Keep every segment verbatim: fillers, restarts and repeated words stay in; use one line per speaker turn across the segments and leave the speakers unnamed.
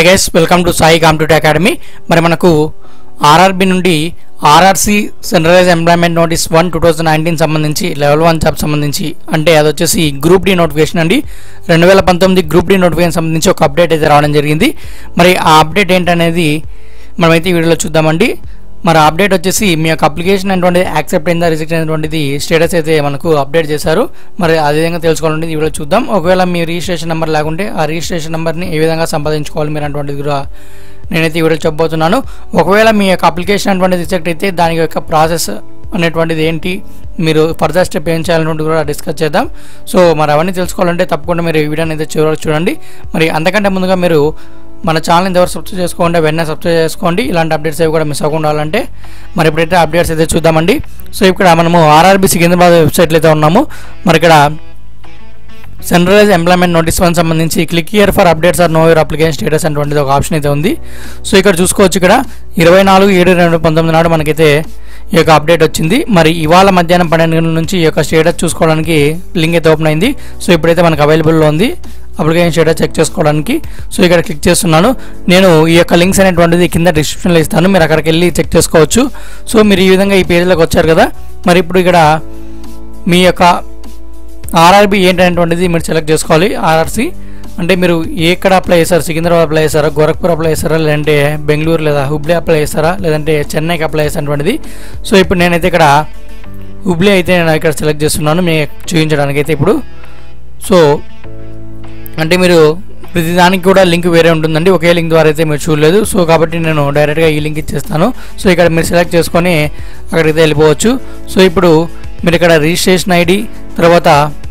Hi guys, welcome to Sai competitive academy. మరి మనకు RRB నుండి RRC centralise employment notice one two thousand nineteen సంబంధించి level one job సంబంధించి అంటే అది వచ్చేసి గ్రూప్ డి నోటిఫికేషన్ అండి. రెండు వేల పంతొమ్మిది గ్రూప్ డి నోటిఫికేషన్ సంబంధించి ఒక అప్డేట్ అయితే రావడం జరిగింది. మరి ఆ అప్డేట్ ఏంటనేది మనమైతే ఈ వీడియోలో చూద్దామండి. మరి అప్డేట్ వచ్చేసి మీ యొక్క అప్లికేషన్ అనేటువంటిది యాక్సెప్ట్ అయిందా రిజెక్ట్ అయినటువంటిది స్టేటస్ అయితే మనకు అప్డేట్ చేశారు. మరి అదే విధంగా తెలుసుకోవాలంటే ఈ వీడియో చూద్దాం. ఒకవేళ మీ రిజిస్ట్రేషన్ నెంబర్ లేకుంటే ఆ రిజిస్ట్రేషన్ నెంబర్ని ఏ విధంగా సంపాదించుకోవాలి మీరు అటువంటిది కూడా నేనైతే ఈ వీడియో చెప్పబోతున్నాను. ఒకవేళ మీ యొక్క అప్లికేషన్ అనేటువంటిది రిజెక్ట్ అయితే దాని యొక్క ప్రాసెస్ అనేటువంటిది ఏంటి, మీరు ఫర్దర్ స్టెప్ ఏం చేయాలనేది కూడా డిస్కస్ చేద్దాం. సో మరి అవన్నీ తెలుసుకోవాలంటే తప్పకుండా మీరు ఈ వీడియోని అయితే చివరికి చూడండి. మరి అంతకంటే ముందుగా మీరు మన ఛానల్ ఇంతవరకు సబ్స్క్రైబ్ చేసుకోండి, వెంటనే సబ్స్క్రైబ్ చేసుకోండి. ఇలాంటి అప్డేట్స్ అవి కూడా మిస్ అవ్వకుండా ఉండాలంటే మరి ఇప్పుడైతే అప్డేట్స్ అయితే చూద్దామండి. సో ఇక్కడ మనము ఆర్ఆర్బి సికింద్రాబాద్ వెబ్సైట్లో అయితే ఉన్నాము. మరి ఇక్కడ సెంట్రలైజ్ ఎంప్లాయ్మెంట్ నోటీస్ వన్ సంబంధించి click here for updates or know your application status అనేటువంటిది ఒక ఆప్షన్ అయితే ఉంది. సో ఇక్కడ చూసుకోవచ్చు, ఇక్కడ ఇరవై నాలుగు ఏడు రెండు పంతొమ్మిది నాడు మనకైతే ఈ యొక్క అప్డేట్ వచ్చింది. మరి ఇవాళ మధ్యాహ్నం పన్నెండు గంటల నుంచి ఈ యొక్క స్టేటస్ చూసుకోవడానికి లింక్ అయితే ఓపెన్ అయింది. సో ఇప్పుడైతే మనకు అవైలబుల్లో ఉంది అప్లికేషన్ స్టేటస్ చెక్ చేసుకోవడానికి. సో ఇక్కడ క్లిక్ చేస్తున్నాను. నేను ఈ యొక్క లింక్స్ అనేటువంటిది కింద డిస్క్రిప్షన్లో ఇస్తాను, మీరు అక్కడికి వెళ్ళి చెక్ చేసుకోవచ్చు. సో మీరు ఈ విధంగా ఈ పేజ్లోకి వచ్చారు కదా. మరి ఇప్పుడు ఇక్కడ మీ యొక్క ఆర్ఆర్బి ఏంటనేటువంటిది మీరు సెలెక్ట్ చేసుకోవాలి. ఆర్ఆర్సి అంటే మీరు ఎక్కడ అప్లై చేశారు, సికింద్రాబాద్ అప్లై చేశారా, గోరఖ్పూర్ అప్లై చేశారా, లేదంటే బెంగళూరు లేదా హుబ్లీ అప్లై చేశారా, లేదంటే చెన్నైకి అప్లై చేసినటువంటిది. సో ఇప్పుడు నేనైతే ఇక్కడ హుబ్లీ అయితే నేను ఇక్కడ సెలెక్ట్ చేస్తున్నాను మీకు చూపించడానికి అయితే ఇప్పుడు. సో అంటే మీరు ప్రతిదానికి కూడా లింక్ వేరే ఉంటుందండి, ఒకే లింక్ ద్వారా అయితే మీరు చూడలేదు. సో కాబట్టి నేను డైరెక్ట్గా ఈ లింక్ ఇచ్చేస్తాను. సో ఇక్కడ మీరు సెలెక్ట్ చేసుకొని అక్కడికి వెళ్ళిపోవచ్చు. సో ఇప్పుడు మీరు ఇక్కడ రిజిస్ట్రేషన్ ఐడి, తర్వాత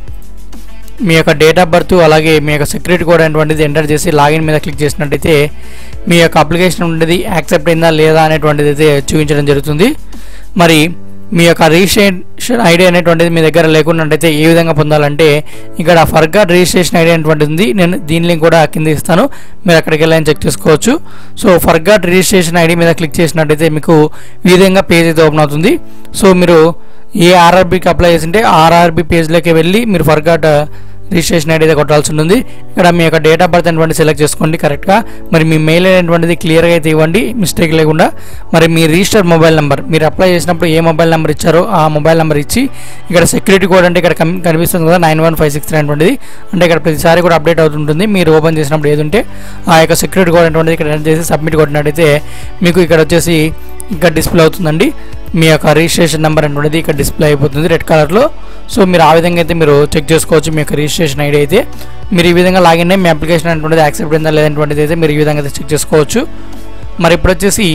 మీ యొక్క డేట్ ఆఫ్ బర్త్, అలాగే మీ యొక్క సెక్యూరిటీ కోడ్ అనేటువంటిది ఎంటర్ చేసి లాగిన్ మీద క్లిక్ చేసినట్టయితే మీ యొక్క అప్లికేషన్ ఉండేది యాక్సెప్ట్ అయిందా లేదా అనేటువంటిది అయితే చూపించడం జరుగుతుంది. మరి మీ యొక్క రిజిస్ట్రేషన్ ఐడి అనేటువంటిది మీ దగ్గర లేకున్నట్టయితే ఏ విధంగా పొందాలంటే ఇక్కడ ఫర్గాట్ రిజిస్ట్రేషన్ ఐడి అనేటువంటిది ఉంది, నేను దీని లింక్ కూడా కింద ఇస్తాను, మీరు అక్కడికి వెళ్ళని చెక్ చేసుకోవచ్చు. సో ఫర్గాట్ రిజిస్ట్రేషన్ ఐడి మీద క్లిక్ చేసినట్టయితే మీకు ఈ విధంగా పేజ్ అయితే ఓపెన్ అవుతుంది. సో మీరు ఏ ఆర్ఆర్బికి అప్లై చేసింటే ఆర్ఆర్బి పేజ్లోకి వెళ్ళి మీరు ఫర్గాట్ రిజిస్ట్రేషన్ ఐడి అయితే కొట్టాల్సి ఉంటుంది. ఇక్కడ మీ యొక్క డేట్ ఆఫ్ బర్త్ అనేటువంటి సెలెక్ట్ చేసుకోండి కరెక్ట్గా. మరి మీ మెయిల్ అనేటువంటిది క్లియర్గా అయితే ఇవ్వండి మిస్టేక్ లేకుండా. మరి మీ రిజిస్టర్ మొబైల్ నెంబర్, మీరు అప్లై చేసినప్పుడు ఏ మొబైల్ నెంబర్ ఇచ్చారో ఆ మొబైల్ నెంబర్ ఇచ్చి ఇక్కడ సెక్యూరిటీ కోడ్ అంటే ఇక్కడ కనిపిస్తుంది కదా nine one five six three అనేటువంటిది, అంటే ఇక్కడ ప్రతిసారి కూడా అప్డేట్ అవుతుంటుంది. మీరు ఓపెన్ చేసినప్పుడు ఏది ఉంటే ఆ యొక్క సెక్యూరిటీ కోడ్ అనేటువంటిది ఇక్కడ ఎంటర్ చేసి సబ్మిట్ కొట్టినట్టయితే మీకు ఇక్కడ వచ్చేసి ఇక్కడ డిస్ప్లే అవుతుందండి. మీ యొక్క రిజిస్ట్రేషన్ నెంబర్ అనేటువంటిది ఇక్కడ డిస్ప్లే అయిపోతుంది రెడ్ కలర్లో. సో మీరు ఆ విధంగా అయితే మీరు చెక్ చేసుకోవచ్చు మీ యొక్క రిజిస్ట్రేషన్ ఐడి అయితే. మీరు ఈ విధంగా లాగిన్ అయ్యి మీ అప్లికేషన్ అనేటువంటిది యాక్సెప్ట్ అయిందా లేదనేటువంటిది అయితే మీరు ఈ విధంగా అయితే చెక్ చేసుకోవచ్చు. మరి ఇప్పుడు వచ్చేసి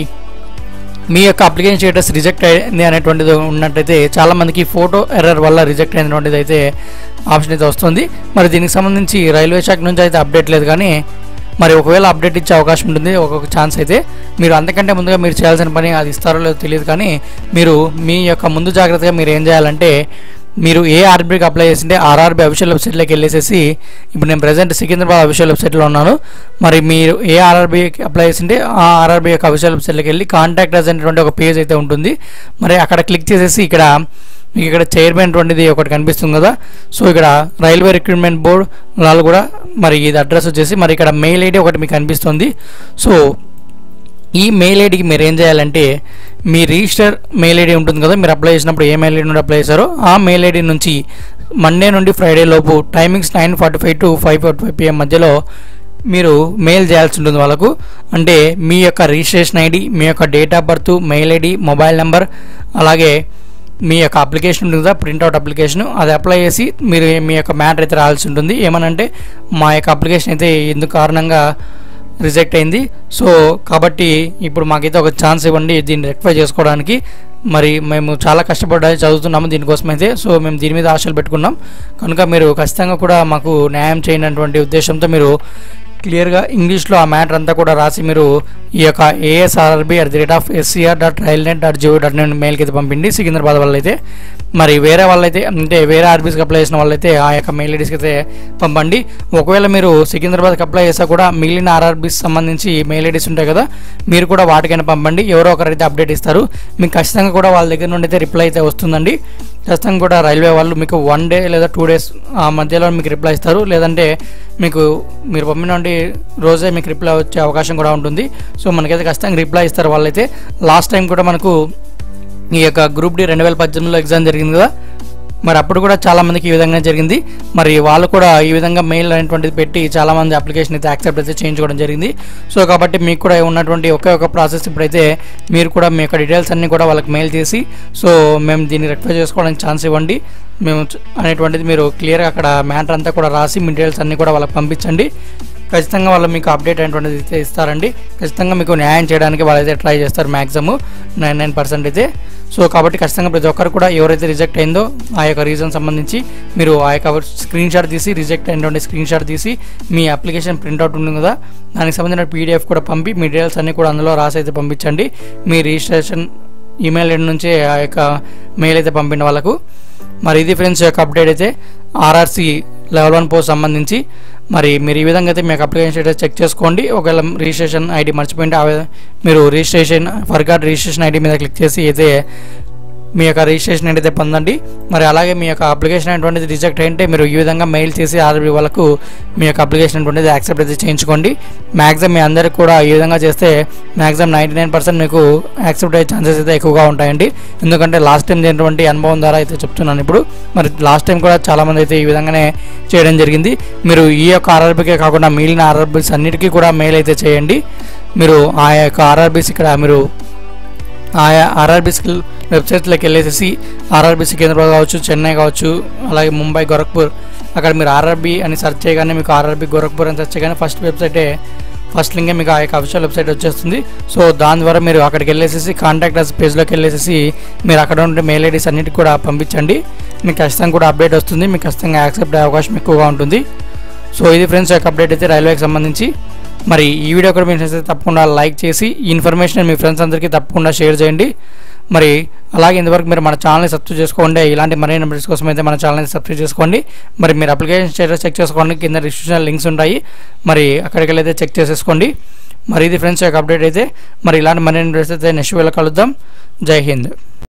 మీ యొక్క అప్లికేషన్ స్టేటస్ రిజెక్ట్ అయింది అనేటువంటిది ఉన్నట్టయితే చాలామందికి ఫోటో ఎర్రర్ వల్ల రిజెక్ట్ అయినటువంటిది అయితే ఆప్షన్ అయితే వస్తుంది. మరి దీనికి సంబంధించి రైల్వే శాఖ నుంచి అయితే అప్డేట్ లేదు, కానీ మరి ఒకవేళ అప్డేట్ ఇచ్చే అవకాశం ఉంటుంది ఒక్కొక్క ఛాన్స్ అయితే. మీరు అంతకంటే ముందుగా మీరు చేయాల్సిన పని అది ఇస్తారో లేదో తెలియదు, కానీ మీరు మీ యొక్క ముందు జాగ్రత్తగా మీరు ఏం చేయాలంటే మీరు ఏ ఆర్ఆర్బీకి అప్లై చేసింటే ఆర్ఆర్బీ అఫీషియల్ వెబ్సైట్లోకి వెళ్ళేసేసి, ఇప్పుడు నేను ప్రజెంట్ సికింద్రాబాద్ అఫీషియల్ వెబ్సైట్లో ఉన్నాను. మరి మీరు ఏ ఆర్ఆర్బీకి అప్లై చేసింటే ఆ ఆర్ఆర్బీ యొక్క అఫీషియల్ వెబ్సైట్లోకి వెళ్ళి కాంటాక్ట్ అస్ అనేటువంటి ఒక పేజ్ అయితే ఉంటుంది. మరి అక్కడ క్లిక్ చేసేసి ఇక్కడ మీకు ఇక్కడ చైర్మన్ అటువంటిది ఒకటి కనిపిస్తుంది కదా. సో ఇక్కడ రైల్వే రిక్రూట్మెంట్ బోర్డు వాళ్ళు కూడా మరి ఇది అడ్రస్ వచ్చేసి మరి ఇక్కడ మెయిల్ ఐడి ఒకటి మీకు కనిపిస్తుంది. సో ఈ మెయిల్ ఐడికి మీరు ఏం చేయాలంటే మీ రిజిస్టర్ మెయిల్ ఐడి ఉంటుంది కదా, మీరు అప్లై చేసినప్పుడు ఏ మెయిల్ ఐడి నుండి అప్లై చేశారో ఆ మెయిల్ ఐడి నుంచి మండే నుండి ఫ్రైడే లోపు timings nine forty five to five forty five PM మధ్యలో మీరు మెయిల్ చేయాల్సి ఉంటుంది వాళ్ళకు. అంటే మీ యొక్క రిజిస్ట్రేషన్ ఐడి, మీ యొక్క date of birth, mail ID, mobile number, అలాగే మీ యొక్క అప్లికేషన్ ఉంటుంది కదా ప్రింట్అవుట్ అప్లికేషన్, అది అప్లై చేసి మీరు మీ యొక్క మ్యాటర్ అయితే రావాల్సి ఉంటుంది. ఏమనంటే మా యొక్క అప్లికేషన్ అయితే ఎందుకు కారణంగా రిజెక్ట్ అయింది, సో కాబట్టి ఇప్పుడు మాకైతే ఒక ఛాన్స్ ఇవ్వండి దీన్ని రెక్టిఫై చేసుకోవడానికి. మరి మేము చాలా కష్టపడి చదువుతున్నాము దీనికోసం అయితే, సో మేము దీని మీద ఆశలు పెట్టుకున్నాం కనుక మీరు ఖచ్చితంగా కూడా మాకు న్యాయం చేయనటువంటి ఉద్దేశంతో మీరు క్లియర్గా ఇంగ్లీష్లో ఆ మ్యాటర్ అంతా కూడా రాసి మీరు ఈ యొక్క ASRB at the rate of SCR dot rail net dot gov dot net మెయిల్కి అయితే పంపిండి సికింద్రాబాద్ వాళ్ళైతే. మరి వేరే వాళ్ళైతే అంటే వేరే ఆర్బీస్కి అప్లై చేసిన వాళ్ళైతే ఆ యొక్క మెయిల్ ఐడీస్కి అయితే పంపండి. ఒకవేళ మీరు సికింద్రాబాద్కి అప్లై చేసా కూడా మిగిలిన ఆర్ఆర్బీస్ సంబంధించి మెయిల్ ఐడీస్ ఉంటాయి కదా, మీరు కూడా వాటికైనా పంపండి. ఎవరో ఒకరైతే అప్డేట్ ఇస్తారు, మీకు ఖచ్చితంగా కూడా వాళ్ళ దగ్గర నుండి అయితే రిప్లై అయితే వస్తుందండి. ఖచ్చితంగా కూడా రైల్వే వాళ్ళు మీకు వన్ డే లేదా టూ డేస్ ఆ మధ్యలో మీకు రిప్లై ఇస్తారు, లేదంటే మీకు మీరు పంపినటువంటి రోజే మీకు రిప్లై వచ్చే అవకాశం కూడా ఉంటుంది. సో మనకైతే ఖచ్చితంగా రిప్లై ఇస్తారు వాళ్ళైతే. లాస్ట్ టైం కూడా మనకు ఈ యొక్క గ్రూప్ డి రెండు వేల పద్దెనిమిదిలో ఎగ్జామ్ జరిగింది కదా, మరి అప్పుడు కూడా చాలామందికి ఈ విధంగా జరిగింది. మరి వాళ్ళు కూడా ఈ విధంగా మెయిల్ అనేటువంటిది పెట్టి చాలామంది అప్లికేషన్ అయితే యాక్సెప్ట్ అయితే చేయించుకోవడం జరిగింది. సో కాబట్టి మీకు కూడా ఉన్నటువంటి ఒకే ఒక ప్రాసెస్ ఇప్పుడైతే మీరు కూడా మీ యొక్క డీటెయిల్స్ అన్నీ కూడా వాళ్ళకి మెయిల్ చేసి, సో మేము దీన్ని రెక్టిఫై చేసుకోవడానికి ఛాన్స్ ఇవ్వండి మేము అనేటువంటిది మీరు క్లియర్గా అక్కడ మ్యాటర్ అంతా కూడా రాసి మీ డీటెయిల్స్ అన్నీ కూడా వాళ్ళకి పంపించండి. ఖచ్చితంగా వాళ్ళు మీకు అప్డేట్ అనేటువంటిది అయితే ఇస్తారండి. ఖచ్చితంగా మీకు న్యాయం చేయడానికి వాళ్ళైతే ట్రై చేస్తారు మ్యాక్సిమం నైన్ నైన్ పర్సెంట్ అయితే. సో కాబట్టి ఖచ్చితంగా ప్రతి ఒక్కరు కూడా ఎవరైతే రిజెక్ట్ అయిందో ఆ యొక్క రీజన్ సంబంధించి మీరు ఆ యొక్క స్క్రీన్ షాట్ తీసి, రిజెక్ట్ అయినటువంటి స్క్రీన్ షాట్ తీసి మీ అప్లికేషన్ ప్రింట్అవుట్ ఉంటుంది కదా దానికి సంబంధించిన పీడిఎఫ్ కూడా పంపి మీ డీటెయిల్స్ అన్నీ కూడా అందులో రాసి అయితే పంపించండి. మీ రిజిస్ట్రేషన్ ఈమెయిల్ ఐడి నుంచే ఆ యొక్క మెయిల్ అయితే పంపిన వాళ్ళకు. మరి ఇది ఫ్రెండ్స్ యొక్క అప్డేట్ అయితే ఆర్ఆర్సీ లెవెల్ వన్ పోస్ట్ సంబంధించి. మరి మీరు ఈ విధంగా అయితే మీకు అప్లికేషన్ స్టేటస్ చెక్ చేసుకోండి. ఒకవేళ రిజిస్ట్రేషన్ ఐడి మర్చిపోయింటే మీరు రిజిస్ట్రేషన్ ఫర్గాట్ రిజిస్ట్రేషన్ ఐడి మీద క్లిక్ చేసి అయితే మీ యొక్క రిజిస్ట్రేషన్ అయితే పొందండి. మరి అలాగే మీ యొక్క అప్లికేషన్ అనేటువంటిది రిజెక్ట్ అయితే మీరు ఈ విధంగా మెయిల్ చేసి ఆర్ఆర్బీ వాళ్ళకు మీ యొక్క అప్లికేషన్ అనేటువంటిది యాక్సెప్ట్ అయితే చేయించుకోండి. మ్యాక్సిమం మీ అందరికి కూడా ఈ విధంగా చేస్తే మ్యాక్సిమం నైంటీ నైన్ పర్సెంట్ మీకు యాక్సెప్ట్ అయ్యే ఛాన్సెస్ అయితే ఎక్కువగా ఉంటాయండి. ఎందుకంటే లాస్ట్ టైం చేసినటువంటి అనుభవం ద్వారా అయితే చెప్తున్నాను ఇప్పుడు. మరి లాస్ట్ టైం కూడా చాలామంది అయితే ఈ విధంగానే చేయడం జరిగింది. మీరు ఈ యొక్క ఆర్ఆర్బీకే కాకుండా మిగిలిన ఆర్ఆర్బీస్ అన్నిటికీ కూడా మెయిల్ అయితే చేయండి. మీరు ఆ యొక్క ఆర్ఆర్బీస్ ఇక్కడ మీరు ఆయా ఆర్ఆర్బీ స్కిల్ వెబ్సైట్లోకి వెళ్ళేసి ఆర్ఆర్బీ సికింద్రాబాద్ కావచ్చు, చెన్నై కావచ్చు, అలాగే ముంబై, గోరఖ్పూర్ అక్కడ మీరు ఆర్ఆర్బీ అని సెర్చ్ చేయగానే మీకు ఆర్ఆర్బీ గోరఖ్పూర్ అని సెర్చ్ చేయగానే ఫస్ట్ వెబ్సైటే ఫస్ట్ లింకే మీకు ఆ యొక్క అఫీషియల్ వెబ్సైట్ వచ్చేస్తుంది. సో దాని ద్వారా మీరు అక్కడికి వెళ్ళేసి కాంటాక్ట్ అస్ పేజ్లోకి వెళ్ళేసి మీరు అక్కడ ఉండే మెయిల్ ఐడీస్ అన్నిటికి కూడా పంపించండి. మీకు ఖచ్చితంగా కూడా అప్డేట్ వస్తుంది. మీకు ఖచ్చితంగా యాక్సెప్ట్ అయ్యే అవకాశం ఎక్కువగా ఉంటుంది. సో ఇది ఫ్రెండ్స్ యొక్క అప్డేట్ అయితే రైల్వేకి సంబంధించి. మరి ఈ వీడియో కూడా మీ ఫ్రెండ్స్ అయితే తప్పకుండా లైక్ చేసి ఈ ఇన్ఫర్మేషన్ మీ ఫ్రెండ్స్ అందరికీ తప్పకుండా షేర్ చేయండి. మరి అలాగే ఇంతవరకు మీరు మన ఛానల్ని సబ్స్క్రైబ్ చేసుకోండి. ఇలాంటి మరిన్ని అప్డేట్స్ కోసం అయితే మన ఛానల్ని సబ్స్క్రైబ్ చేసుకోండి. మరి మీరు అప్లికేషన్ స్టేటస్ చెక్ చేసుకోండి, కింద డిస్క్రిప్షన్ లింక్స్ ఉంటాయి, మరి అక్కడికి వెళ్ళి అయితే చెక్ చేసేసుకోండి. మరి ఇది ఫ్రెండ్స్ యొక్క అప్డేట్ అయితే. మరి ఇలాంటి మరిన్ని అప్డేట్స్ అయితే నెక్స్ట్ వీడియోలో కలుద్దాం. జై హింద్.